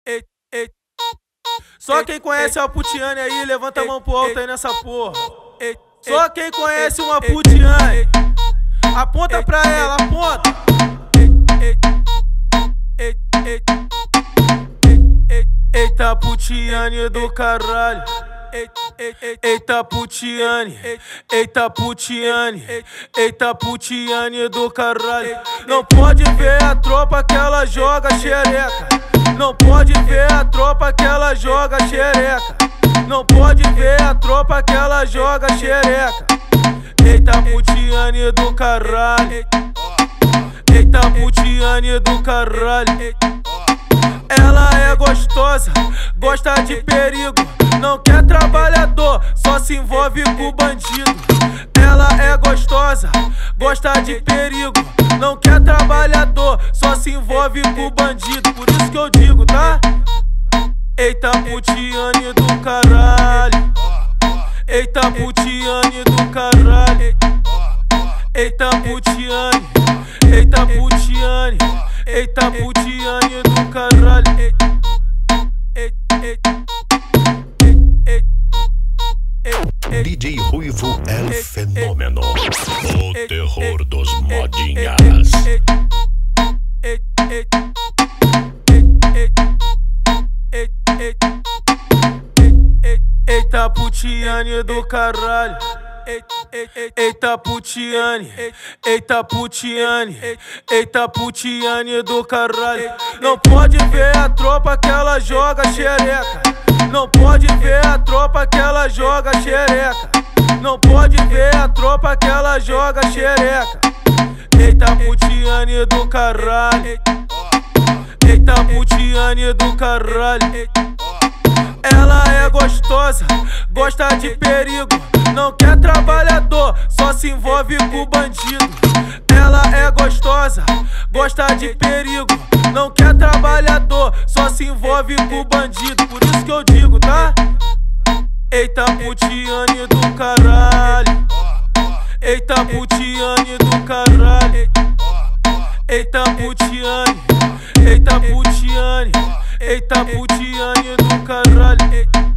Só quem conhece a Putiane aí, levanta a mão pro alto aí nessa porra. Só quem conhece uma Putiane, aponta pra ela, aponta. Eita Putiane do caralho. Eita Putiane, eita Putiane, eita Putiane do caralho. Não pode ver a tropa que ela joga xereca. Não pode ver a tropa que ela joga xereca. Não pode ver a tropa que ela joga xereca. Eita Putiane do caralho. Eita Putiane do caralho. Ela é gostosa, gosta de perigo, não quer trabalhador, só se envolve com bandido. Ela é gostosa, gosta de perigo, não quer trabalhador, só se envolve com bandido. Por isso que eu digo, tá? Eita Putiane do caralho. Eita Putiane do caralho. Eita Putiane, eita Putiane, eita Putiane do caralho. DJ Ruivo é o fenômeno, o terror dos modinhas. Eita Putiane do caralho. Eita Putiane, eita Putiane, eita Putiane do caralho. Não pode ver a tropa que ela joga xereca. Não pode ver a tropa que ela joga xereca. Não pode ver a tropa que ela joga xereca. Eita Putiane do caralho. Eita Putiane do caralho. Ela é gostosa, gosta de perigo, não quer trabalhador, só se envolve com bandido. Ela é gostosa, gosta de perigo, não quer trabalhador, só se envolve com bandido. Por isso que eu digo, tá? Eita Putiane do caralho. Eita Putiane do caralho. Eita Putiane, eita Putiane, eita Putiane do caralho.